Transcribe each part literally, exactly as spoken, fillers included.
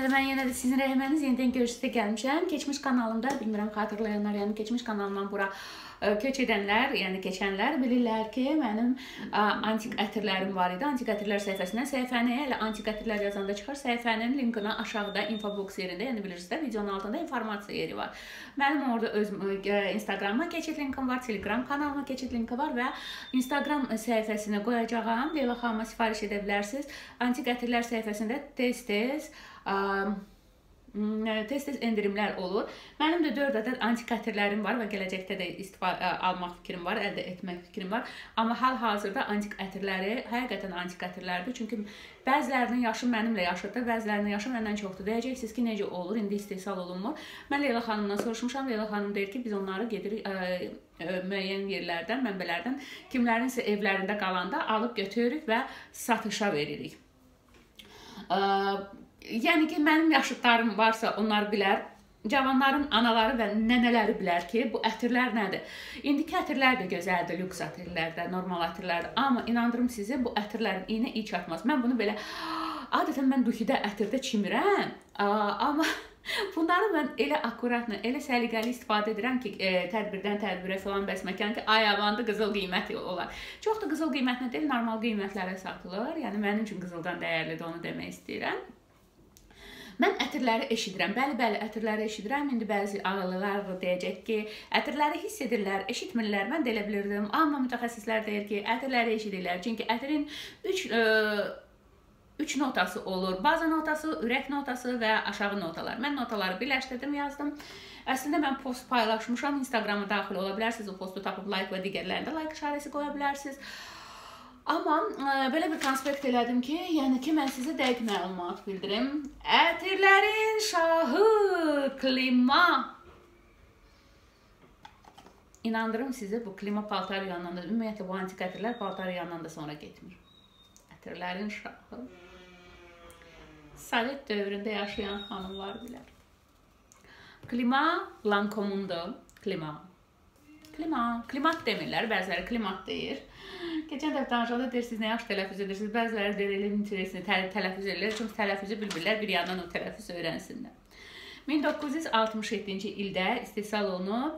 Mən yenə də sizin rəhməriniz yenidən görüşdə gəlmişəm. Keçmiş kanalımda, bilmirəm xatırlayanlar, yəni keçmiş kanalımdan bura köç edənlər, yəni keçənlər bilirlər ki, mənim antik ətirlərim var idi. Antik ətirlər səhifəsindən səhifəni, elə antik ətirlər yazanda çıxar, səhifənin linkini aşağıda infobox yerində, yəni bilirsiniz də, videonun altında informasiya yeri var. Mənim orada öz Instagram'a keçid linkim var, Telegram kanalıma keçid linki var və Instagram səhifəsinə qoyacağım. Leyla xanıma sifariş edə bilərsiniz. Antik ətirlər səhifəsində tez-tez tez-tez endirimlər olur. Mənim də dörd ədəd antik ətirlərim var və gələcəkdə də istifadə almaq fikrim var, əldə etmək fikrim var. Amma hal-hazırda antik ətirləri həqiqətən antik ətirlərdir. Çünki bəzilərinin yaşı mənimlə yaşıddır, bəzilərinin yaşı məndən çoxdur. Deyəcəksiniz ki, necə olur, indi istehsal olunmur. Mən Leyla xanımdan soruşmuşam. Leyla xanım deyir ki, biz onları gedirik müəyyən yerlərdən, mənbələrdən, kimlərinsə evlərində qalanda alıb götürürük və satışa veririk. Yəni ki, mənim yaşıdlarım varsa onlar bilər, cavanların anaları və nənələri bilər ki, bu ətirlər nədir? İndiki ətirlər də gözəldir, lüks ətirlərdə, normal ətirlərdə. Amma inandırım sizi, bu ətirlərin iynə iyi çatmaz. Mən bunu belə, adətən mən duhidə ətirdə çimirəm, amma bunları mən elə akuratla, elə səliqəli istifadə edirəm ki, tədbirdən tədbirə filan bəs məkan ki, ayağında qızıl qiyməti olar. Çox da qızıl qiymətlə deyil, normal qiymətlərə satılır. Yəni, mənim üçün qızıldan dəyərlidir, onu demək istəyirəm. Mən ətirləri eşidirəm, bəli-bəli ətirləri eşidirəm. İndi bəzi ağıllılar deyəcək ki, ətirləri hiss edirlər, eşitmirlər. Mən də elə bilirdim. Amma mütəxəssislər deyir ki, ətirləri eşidirlər. Çünki ətirin üç notası olur. Baza notası, ürək notası və aşağı notalar. Mən notaları birləşdirdim, yazdım. Əslində mən post paylaşmışam. Instagram'a daxil ola bilərsiniz. O postu tapıb like və digərlərində like işarəsi qoya bilərsiniz. Amma belə bir konspekt elədim ki, yəni ki, mən sizə dəqiq məlumat bildirim. Ətirlərin şahı klima. İnandırım sizə, bu klima paltar yanından da, ümumiyyətlə bu antik ətirlər paltar yanından da sonra getmir. Ətirlərin şahı. Sovet dövründə yaşayan xanımlar bilər. Klima Lancomun'dur. Klima. Klima. Klimat demirlər, bəziləri klimat deyir. Keçən dəfə danışanda deyirsiniz, nə yaxşı tələfüz edirsiniz. Bəziləri deyir, elə interesini tələfüz edirlər. Çünki tələfüzü bilmirlər, bir yandan o tələfüzü öyrənsinlər. min doqquz yüz altmış yeddinci ildə istehsal olunub.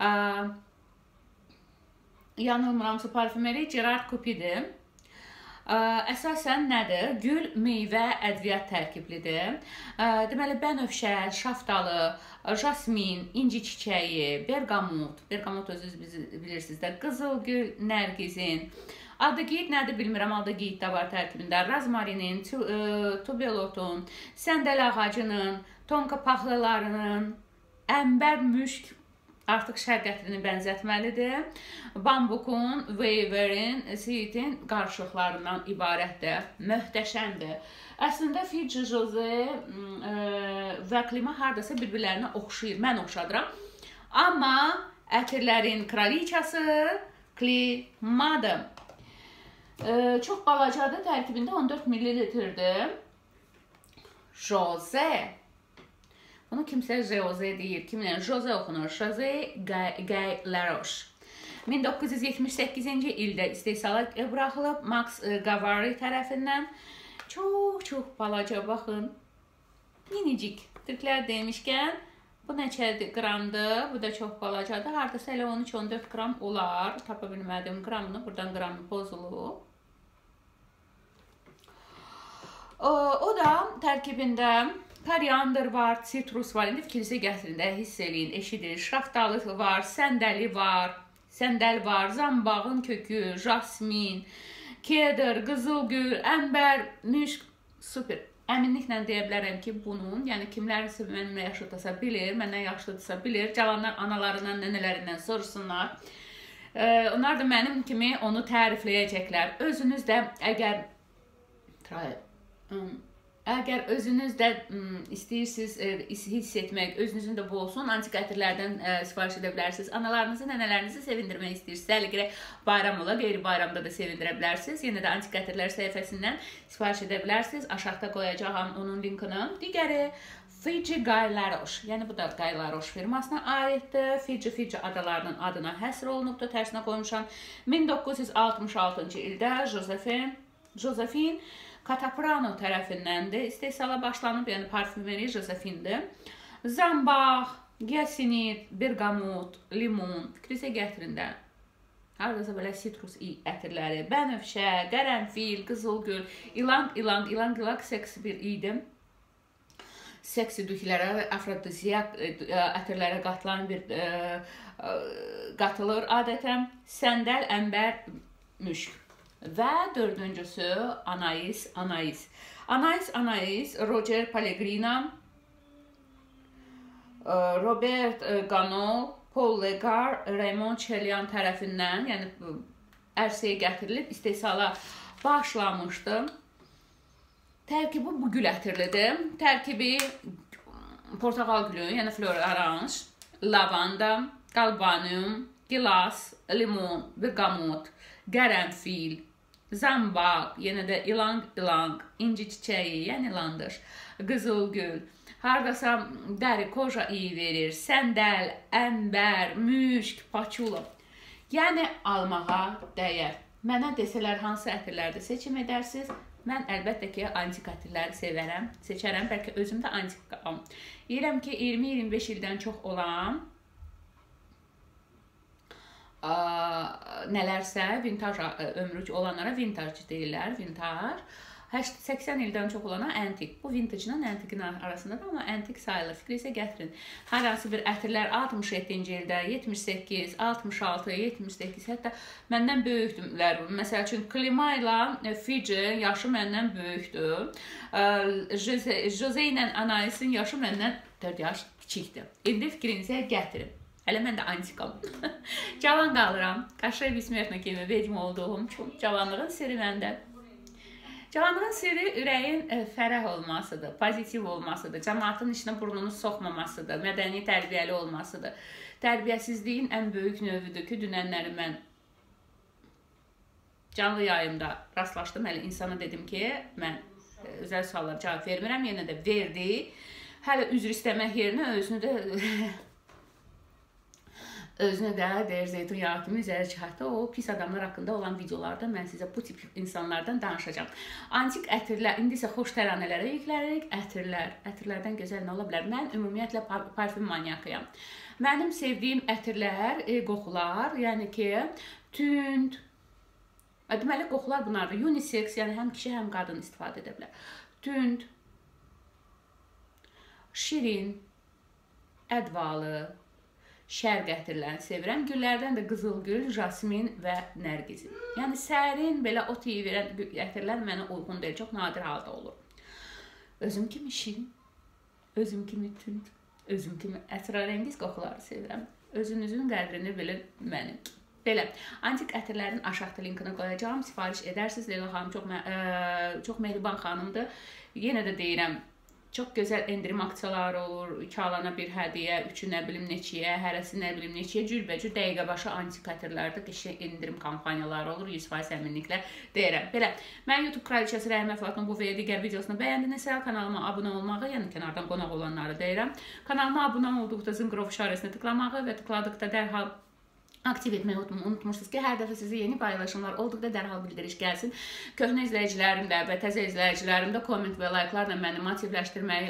Yanılmıramsa parfümeri Gerard Coupy'dir. Əsasən nədir? Gül, meyvə, ədviyyat tərkiblidir. Deməli, bənövşə, şaftalı, jasmin, inci çiçəyi, bergamot, bergamot özünüz bilirsiniz də, qızılgül, nərgizin. Adagiyit nədir bilmirəm, adagiyit də var tərkibində. Razmarinin, tubelotun, səndəl ağacının, tonka paxlalarının, əmbər, müşk, artıq şərq ətrini bənzətməlidir. Bambukun, veyverin, siitin qarışıqlarından ibarətdir. Möhtəşəmdir. Əslində Fiji Jose və klima haradasa bir-birlərinə oxşayır. Mən oxşadıram. Amma ətirlərin kraliçası klimadır. Çox balacadır. Tərkibində on dörd millilitrdir. Jose. Bunu kimsə Jose deyir. Kimlə? Jose oxunur. Jose Guy Laroche. min doqquz yüz yetmiş səkkizinci ildə istehsala buraxılıb Max Gavari tərəfindən. Çox-çox balaca, baxın. Minicik. Türklər demişkən, bu neçədir qramdır? Bu da çox balacadır. Haradasa elə on üç on dörd qram olar. Tapa bilmədim qramını. Buradan qramı pozulub. O da tərkibində koriander var, sitrus var. İndi fikrinizə gətirin də, hiss eləyin, eşidin. Şaftalı var, səndəli var, səndəl var, zambağın kökü, jasmin, keder, qızılgül, əmbər, müşk, super. Əminliklə deyə bilərəm ki, bunun, yəni kimlərsə mənimlə yaşıdırsa bilir, məndən yaşlıdırsa bilir, cavanlar analarından, nənələrindən soruşsunlar. Onlar da mənim kimi onu tərifləyəcəklər. Özünüz də əgər Əgər özünüz də istəyirsiniz hiss etmək, özünüzün də bu olsun, antik ətirlərdən sifariş edə bilərsiniz. Analarınızı, nənələrinizi sevindirmək istəyirsiniz. Hələ bayram ola, qeyri-bayramda da sevindirə bilərsiniz. Yenə də antik ətirlər səhifəsindən sifariş edə bilərsiniz. Aşağıda qoyacağım onun linkini. Digəri Fiji Guy Laroche. Yəni bu da Guy Laroche firmasına aiddir. Fiji, Fiji adalarının adına həsr olunubdur. Tərsinə qoymuşam. min doqquz yüz altmış altıncı ildə Josephine Cataprano tərəfindəndir. İstehsala başlanıb, yəni parfümeri Josephindir. Zambaq, Gyasinit, bergamot, limon, fikrinizə gətirin də. Haradasa belə sitrus ətirləri, bənövşə, qərənfil, qızılgül, ilang, ilang, ilang, ilang seksi bir idim. Seksi dühlərə, afrodiziyak ətirlərə qatılan bir ə, ə, qatılır adətən. Səndəl, əmbər, müşk. Və dördüncüsü anais, anais. Anais, anais, Roger Pellegrino, Robert Ganol, Paul Legar, Raymond Chelian tərəfindən, yəni ərsəyə gətirilib, istehsala başlamışdı. Tərkibi bu gül ətirlidir. Tərkibi portaqal gülü, yəni flor oranj, lavanda, galbanium, gilas, limon, bergamot, qərənfil, zambaq, yenə də ilang, ilang, inci çiçəyi, yəni landır, qızılgül. Haradasa dəri, koja iyi verir, səndəl, əmbər, müşk, paçula. Yəni almağa dəyər. Mənə desələr hansı ətirlərdə seçim edərsiniz? Mən əlbəttə ki, antik ətirləri sevərəm, seçərəm. Bəlkə özüm də antik qalam. Deyirəm ki, iyirmi iyirmi beş ildən çox olan ə, nələrsə, vintaj ömrü olanlara vintaj deyirlər, vintaj. səksən ildən çox olana antik. Bu vintajla antikin arasındadır, amma antik sayılır. Fikrinizə gətirin. Hər hansı bir ətirlər altmış yeddinci ildə, yetmiş səkkiz, altmış altı, yetmiş səkkiz, hətta məndən böyükdürlər. Məsəl üçün, Klima ilə Fiji yaşı məndən böyükdür. Jose ilə Anaisin yaşı məndən dörd yaş kiçikdir. İndi fikrinizə gətirin. Hələ mən də antikam. Cavan qalıram. Qaşığı bismətlə kimi vecm olduğum cavanlığın siri məndə. Cavanlığın sirri ürəyin fərəh olmasıdır, pozitiv olmasıdır, cəmaatın işinə burnunu soxmamasıdır, mədəni tərbiyəli olmasıdır. Tərbiyəsizliyin ən böyük növüdür ki, dünənləri mən canlı yayımda rastlaşdım. Hələ insana dedim ki, mən özəl suallara cavab vermirəm, yenə də verdi. Hələ üzr istəmək yerinə özünü də... Özünə də deyir, zeytun yağı kimi üzəri çıxartdı. O pis adamlar haqqında olan videolarda mən sizə bu tip insanlardan danışacağım. Antik ətirlər, indi isə xoş təranələrə yüklərik. Ətirlər, ətirlərdən gözəl nə ola bilər? Mən ümumiyyətlə parfüm manyakıyam. Mənim sevdiyim ətirlər, qoxular, yəni ki, tünd. Deməli, qoxular bunlardır. Unisex, yəni həm kişi, həm qadın istifadə edə bilər. Tünd, şirin, ədvalı, şərq ətirlərini sevirəm. Güllərdən də qızılgül, jasmin və nərgiz. Yəni sərin, belə ot iyi verən ətirlər mənə uyğun deyil. Çox nadir halda olur. Özüm kimi şirin, özüm kimi tünd, özüm kimi əsrarəngiz qoxuları sevirəm. Özünüzün qədrini bilin mənim. Belə, antik ətirlərin aşağıda linkini qoyacağım. Sifariş edərsiniz. Leyla xanım çox, ə, çox mehriban xanımdır. Yenə də deyirəm, çox gözəl endirim aksiyaları olur, iki alana bir hədiyyə, üçü nə bilim neçiyə, hərəsi nə bilim neçiyə, cürbəcür dəqiqə başı antik ətirlərdə qəşəng endirim kampaniyaları olur, yüz faiz əminliklə deyirəm. Belə, mən YouTube kraliçəsi Rəhimə Fatma bu və digər videosunu bəyəndinizsə, kanalıma abunə olmağı, yəni kənardan qonaq olanları deyirəm. Kanalıma abunə olduqda zınqrov işarəsini tıklamağı və tıkladıqda dərhal aktiv etməyi unutmursunuz ki, hər dəfə sizə yeni paylaşımlar olduqda dərhal bildiriş gəlsin. Köhnə izləyicilərim də və təzə izləyicilərim də komment və like'larla məni motivləşdirməyi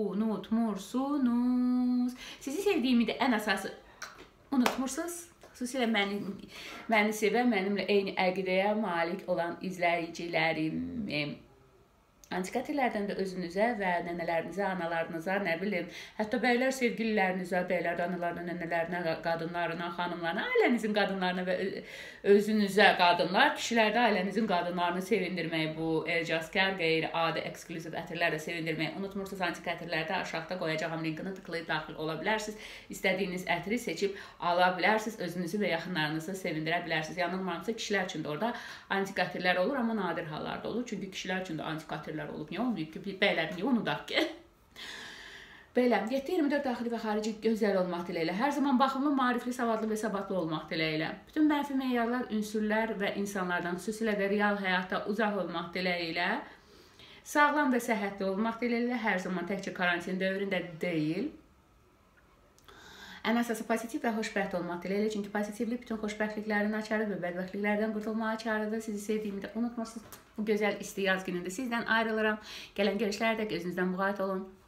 unutmursunuz. Sizi sevdiyimi də ən əsası unutmursunuz. Xüsusilə məni, məni sevən, mənimlə eyni əqidəyə malik olan izləyicilərim. Antik ətirlərdən də özünüzə və nənələrinizə, analarınıza, nə bilim, hətta bəylər sevgililərinizə, bəylər analarına, nənələrinə, qadınlarına, xanımlarına, ailənizin qadınlarına və özünüzə qadınlar, kişilərdə ailənizin qadınlarını sevindirməyi, bu ecazkar, qeyri-adi, ekskluziv ətirlərlə sevindirməyi unutmursunuz. Antik ətirlərdə aşağıda qoyacağım linkini tıklayıb daxil ola bilərsiniz. İstədiyiniz ətiri seçib ala bilərsiniz, özünüzü və yaxınlarınızı sevindirə bilərsiniz. Yanılmamsa kişilər üçün də orada antik ətirlər olur, amma nadir hallarda olur. Çünki kişilər üçün də antik ətirlər olub. Niyə olmayıb ki? Bəylər niyə unudaq ki? Belə, yeddi iyirmi dörd daxili və xarici gözəl olmaq diləyilə. Hər zaman baxımlı, maarifli, savadlı və səbatlı olmaq diləyilə. Bütün mənfi meyarlar, ünsürlər və insanlardan, xüsusilə də real həyatda uzaq olmaq diləyilə. Sağlam və səhhətli olmaq diləyilə. Hər zaman təkcə karantin dövründə deyil. Ən əsası pozitiv və xoşbəxt olmaq diləyilə. Çünki pozitivlik bütün xoşbəxtliklərin açarı və bədbəxtliklərdən qurtulmağa açarıdır. Sizi sevdiyimi də unutmursunuz. Bu gözəl isti yaz günündə sizdən ayrılıram. Gələn görüşlərdə gözünüzdən müğayət olun.